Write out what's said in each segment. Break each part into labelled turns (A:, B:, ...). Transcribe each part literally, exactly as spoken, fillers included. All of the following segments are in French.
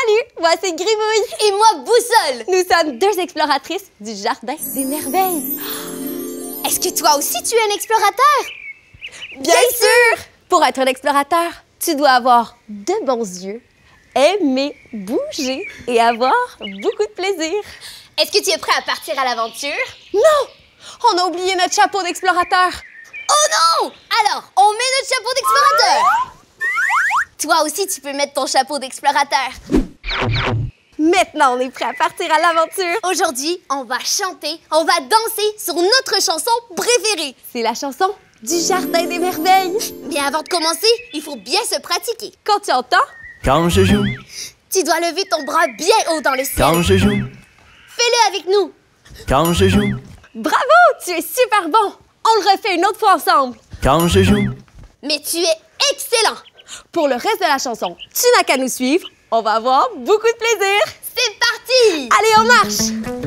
A: Salut, moi c'est Grimouille.
B: Et moi Boussole.
A: Nous sommes deux exploratrices du Jardin des Merveilles.
B: Est-ce que toi aussi tu es un explorateur?
A: Bien, Bien sûr! Pour être un explorateur, tu dois avoir de bons yeux, aimer bouger et avoir beaucoup de plaisir.
B: Est-ce que tu es prêt à partir à l'aventure?
A: Non! On a oublié notre chapeau d'explorateur.
B: Oh non! Alors, on met notre chapeau d'explorateur. Toi aussi, tu peux mettre ton chapeau d'explorateur.
A: Maintenant, on est prêt à partir à l'aventure.
B: Aujourd'hui, on va chanter, on va danser sur notre chanson préférée.
A: C'est la chanson du Jardin des Merveilles.
B: Mais avant de commencer, il faut bien se pratiquer.
A: Quand tu entends...
C: Quand je joue.
B: Tu dois lever ton bras bien haut dans le ciel.
C: Quand je joue.
B: Fais-le avec nous.
C: Quand je joue.
A: Bravo, tu es super bon. On le refait une autre fois ensemble.
C: Quand je joue.
B: Mais tu es excellent.
A: Pour le reste de la chanson, tu n'as qu'à nous suivre. On va avoir beaucoup de plaisir.
B: C'est parti!
A: Allez, on marche!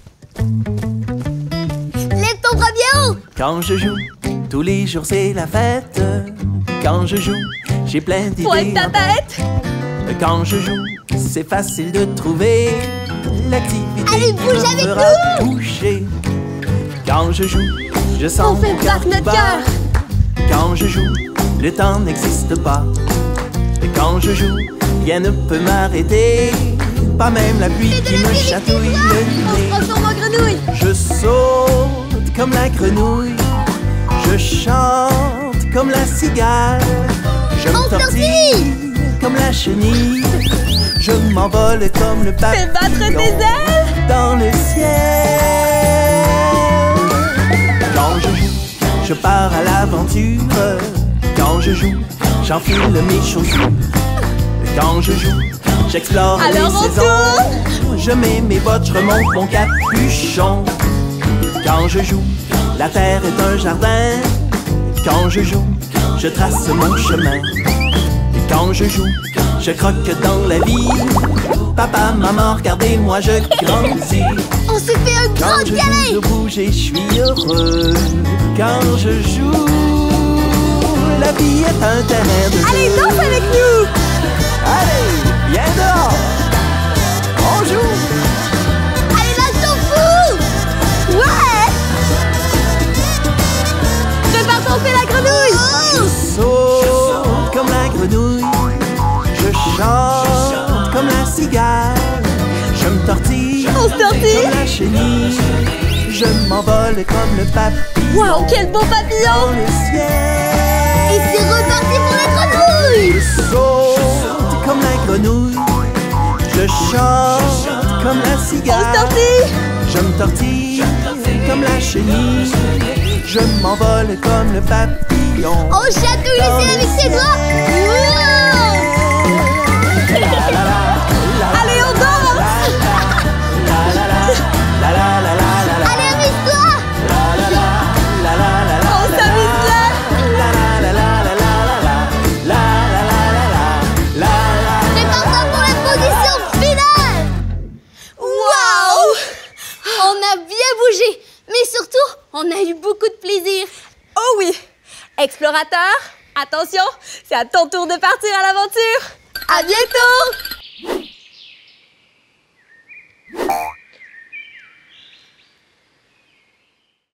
B: Lève ton bras bien haut!
C: Quand je joue, tous les jours c'est la fête. Quand je joue, j'ai plein d'idées.
A: Pointe ta tête!
C: Quand je joue, c'est facile de trouver l'activité.
B: Allez, bouge
C: qui
B: avec
C: me fera
B: nous!
C: Bouger. Quand je joue, je sens
A: On fait
C: mon cœur
A: battre notre
C: bat.
A: cœur.
C: Quand je joue, le temps n'existe pas. Et quand je joue, rien ne peut m'arrêter. Pas même la pluie qui me chatouille le nez.
A: On se transforme en grenouille.
C: Je saute comme la grenouille. Je chante comme la cigale. Je me tortille comme la chenille. Je m'envole comme le papillon.
A: Fais battre tes ailes
C: dans le ciel. Quand je joue, je pars à l'aventure. Quand je joue, j'enfile mes chaussures. Quand je joue, j'explore les
A: Alors on
C: saisons.
A: tourne.
C: Je mets mes bottes, je remonte mon capuchon. Quand je joue, la terre est un jardin. Quand je joue, je trace mon chemin. Et quand je joue, je croque dans la vie. Papa, maman, regardez-moi, je grandis.
B: On se fait un grand
C: Quand je
B: câlin!
C: joue, je bouge et je suis heureux. Quand je joue, la vie est un terrain de jeu.
A: Allez, danse avec nous!
C: Allez, viens dehors. On joue.
B: Allez, lâche ton fou!
A: Ouais! Prépare ton fait la grenouille!
C: Je saute comme la grenouille. Je chante comme la cigale. Je me tortille
A: On se tortille.
C: comme la chenille. Je m'envole comme le papillon.
A: Wow, quel beau
C: Dans
A: papillon!
C: le ciel.
B: Et c'est reparti pour la grenouille!
C: Je saute comme la grenouille. Je chante comme la
A: On se
C: cigale.
A: tortille!
C: Je me tortille comme la chenille. Je m'envole comme le papillon.
B: On chatouille le ciel avec ses doigts!
A: Allez, on danse!
B: Allez, amuse-toi!
A: On s'amuse là!
B: Prépare-toi pour la position finale!
A: Wow!
B: On a bien bougé, mais surtout, on a eu beaucoup de plaisir.
A: Oh oui! Explorateur, attention, c'est à ton tour de partir à l'aventure! À bientôt!